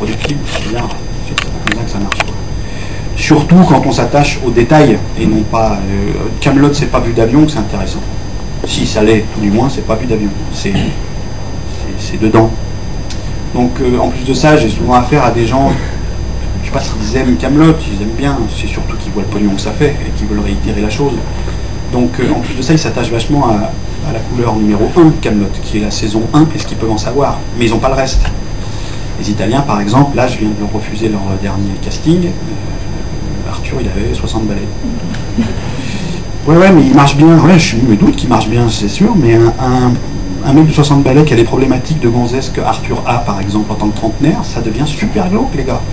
reproductible, c'est bizarre, c'est pas comme ça que ça marche, quoi. Surtout quand on s'attache aux détails, et non pas... Kaamelott, c'est pas vue d'avion, c'est intéressant. Si ça l'est, tout du moins, c'est pas vue d'avion, c'est dedans. Donc, en plus de ça, j'ai souvent affaire à des gens, je sais pas s'ils aiment Kaamelott, ils aiment bien, c'est surtout qu'ils voient le pognon que ça fait, et qu'ils veulent réitérer la chose. Donc, en plus de ça, ils s'attachent vachement à la couleur numéro 1 de Kaamelott, qui est la saison 1, et ce qu'ils peuvent en savoir. Mais ils n'ont pas le reste. Les Italiens, par exemple, là, je viens de leur refuser leur dernier casting. Arthur, il avait 60 balais. Ouais, mais il marche bien. Ouais, je me doute qu'il marche bien, c'est sûr, mais un mec de 60 balais qui a les problématiques de gonzesse que Arthur a, par exemple, en tant que trentenaire, ça devient super glauque, les gars.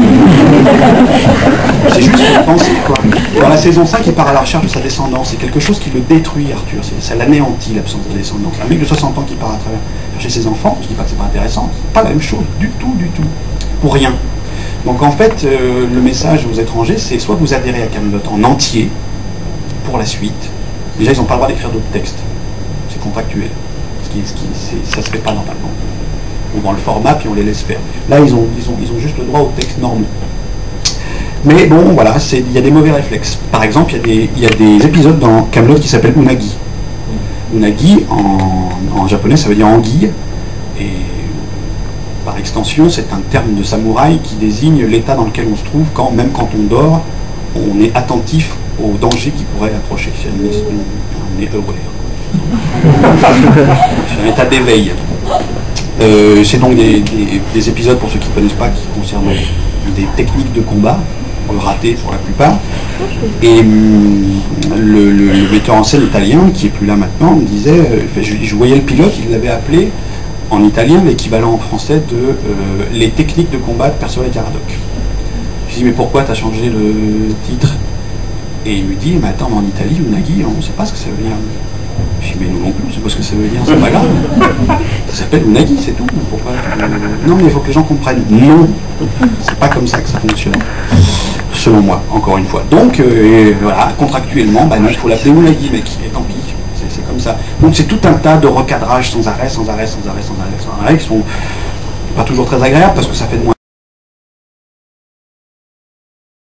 C'est juste une pensée, quoi. Dans la saison 5, il part à la recherche de sa descendance. C'est quelque chose qui le détruit, Arthur. Ça l'anéantit, l'absence de descendance. Un mec de 60 ans qui part à travers chez ses enfants, je dis pas que c'est pas intéressant, c'est pas la même chose, du tout. Pour rien. Donc en fait, le message aux étrangers, c'est soit vous adhérez à Kaamelott en entier, pour la suite. Déjà, ils n'ont pas le droit d'écrire d'autres textes. C'est contractuel. Ça se fait pas normalement. On vend le format, puis on les laisse faire. Là, ils ont juste le droit aux textes normaux. Mais bon, voilà, il y a des mauvais réflexes. Par exemple, il y a des épisodes dans Kaamelott qui s'appellent Unagi. Unagi, en japonais, ça veut dire anguille. Et par extension, c'est un terme de samouraï qui désigne l'état dans lequel on se trouve même quand on dort, on est attentif aux dangers qui pourraient approcher. On est aware. C'est un état d'éveil. C'est donc des épisodes, pour ceux qui ne connaissent pas, qui concernent des techniques de combat, ratées pour la plupart. Et le metteur en scène italien, qui est plus là maintenant, me disait, je voyais le pilote, il l'avait appelé en italien l'équivalent en français de les techniques de combat de Percival Caradoc. Je dis, mais pourquoi tu as changé le titre? Et il me dit, mais attends, en Italie, Unagi, on ne sait pas ce que ça veut dire. Je dis, mais nous non plus, on ne sait pas ce que ça veut dire, c'est pas grave. Ça s'appelle Unagi, c'est tout. Pourquoi non, mais il faut que les gens comprennent. Non, c'est pas comme ça que ça fonctionne. Selon moi, encore une fois. Donc, voilà, contractuellement, non, il faut l'appeler Unagi, mec, et tant pis. C'est comme ça. Donc c'est tout un tas de recadrages sans arrêt, qui sont pas toujours très agréables, parce que ça fait de moins